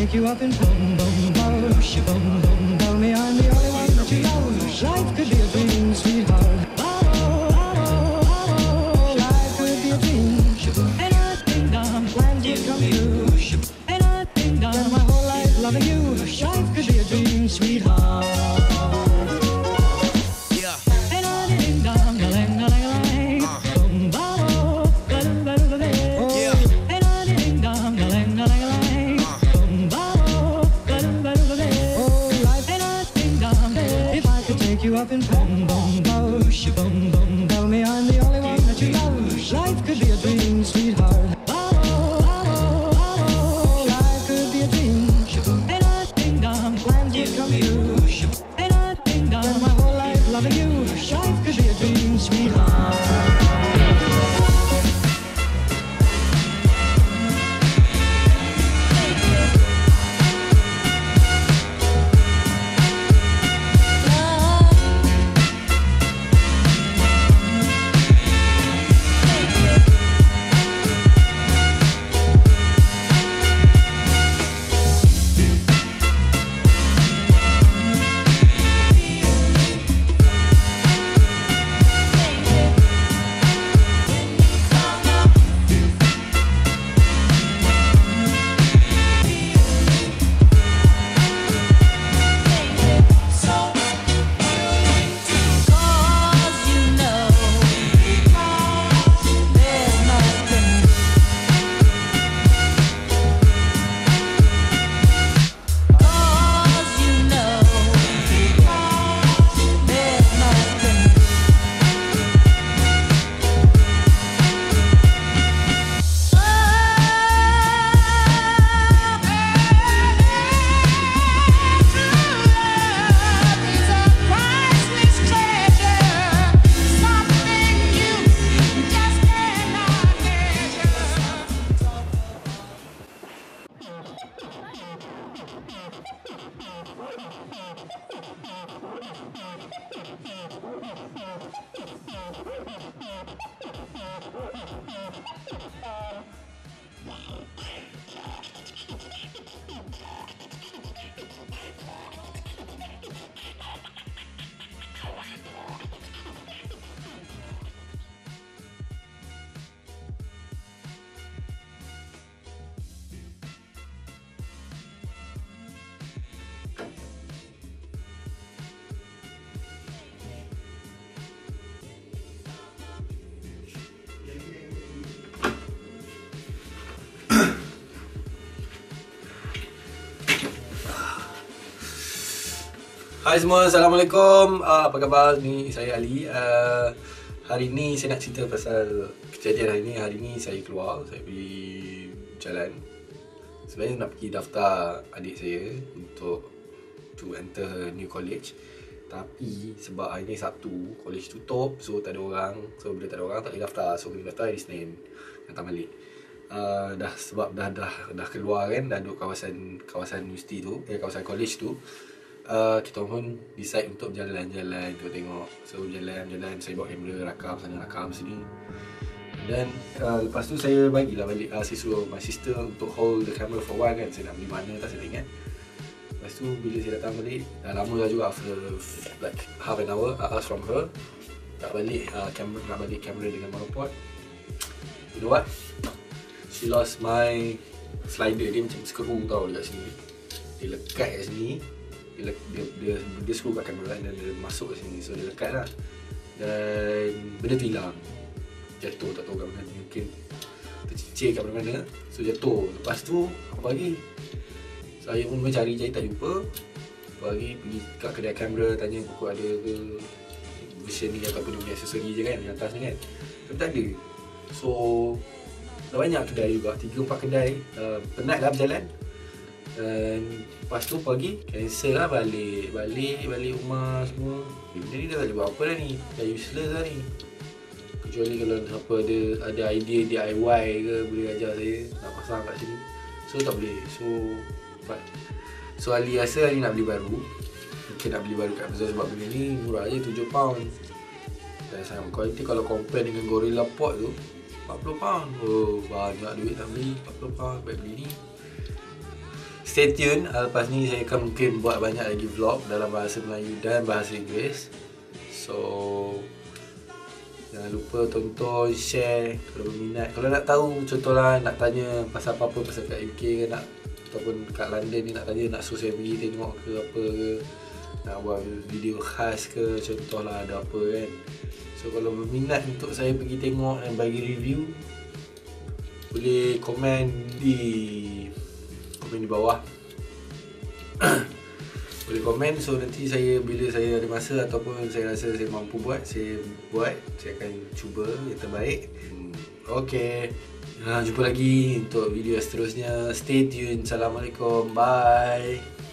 take you up in boom, boom, boom, boom, boom. Tell me I'm the only one that you know. Life could be a dream, sweetheart. Life could be a dream. And I think I'm plans would come true. And I think I'm my whole life loving you. Life could be a dream, sweetheart. You up in boom, boom, boom, boom, boom. Tell me I'm the only one that you love. Life could be a dream, sweetheart. Life could be a dream. And I think I'm plans would come true. And I think I'm my whole life loving you. Life could be a dream, sweetheart. Hai semua, Assalamualaikum. Apa khabar? Ni saya Ali. Hari ni saya nak cerita pasal kejadian hari ni. Hari ni saya keluar, saya pergi jalan. Sebenarnya nak pergi daftar adik saya untuk to enter new college. Tapi sebab hari ni Sabtu, college tutup, so tak ada orang. So bila tak ada orang, tak boleh daftar. So kena daftar hari Isnin, datang balik. Sebab dah keluar kan, dah duduk kawasan universiti tu, kawasan college tu. Kita pun decide untuk jalan-jalan, tengok. So jalan-jalan, saya bawa kamera, rakam sana, rakam sini. Dan lepas tu saya bagilah balik, saya suruh my sister untuk hold the camera for a while kan. Saya nak beli mana tak saya ingat. Lepas tu bila saya datang balik, dah lama dah juga, after like half an hour, I asked from her nak balik kamera dengan monopod. You know what? She lost my slider. Dia macam skru tau dekat sini. Dia lekat kat sini. Dia screw kat kamera dan dia masuk ke sini. So dia lekat lah. Dan benda tu hilang. Jatuh tak tahu kat mana. Mungkin tercincir kat mana-mana. So jatuh. Lepas tu apa lagi? Saya pun mencari tak jumpa. Apa lagi pergi kat kedai kamera, tanya pokok ada ke version ni ataupun dia punya aksesori je kan, di atas ni kan. Tapi tak ada. So dah banyak kedai juga, 3-4 kedai. Penat lah berjalan. Dan lepas tu pagi cancel lah, balik rumah semua. Benda ni dah tak boleh buat apa dah ni, dah useless lah ni. Kecuali kalau siapa ada idea DIY ke, boleh ajar saya nak pasang kat sini. So tak boleh. So Ali rasa Ali nak beli baru. Mungkin nak beli baru kat Amazon sebab benda ni murah je, £7. Dan sama kualiti kalau compare dengan Gorilla Pot tu £40. Oh banyak duit nak beli £40, baik beli ni. stay tune. Lepas ni saya akan mungkin buat banyak lagi vlog dalam bahasa Melayu dan bahasa Inggeris. So jangan lupa tonton, share kalau berminat. Kalau nak tahu, contohlah nak tanya pasal apa-apa, pasal kat UK ke nak, ataupun kat London ni nak tanya, nak suruh saya pergi tengok ke apa ke, nak buat video khas ke, contohlah ada apa kan. So kalau berminat untuk saya pergi tengok dan bagi review, boleh komen di bawah. Boleh komen, so nanti saya bila saya ada masa ataupun saya rasa saya mampu buat, saya akan cuba yang terbaik. Okay, jumpa lagi untuk video seterusnya. Stay tune. Assalamualaikum, bye.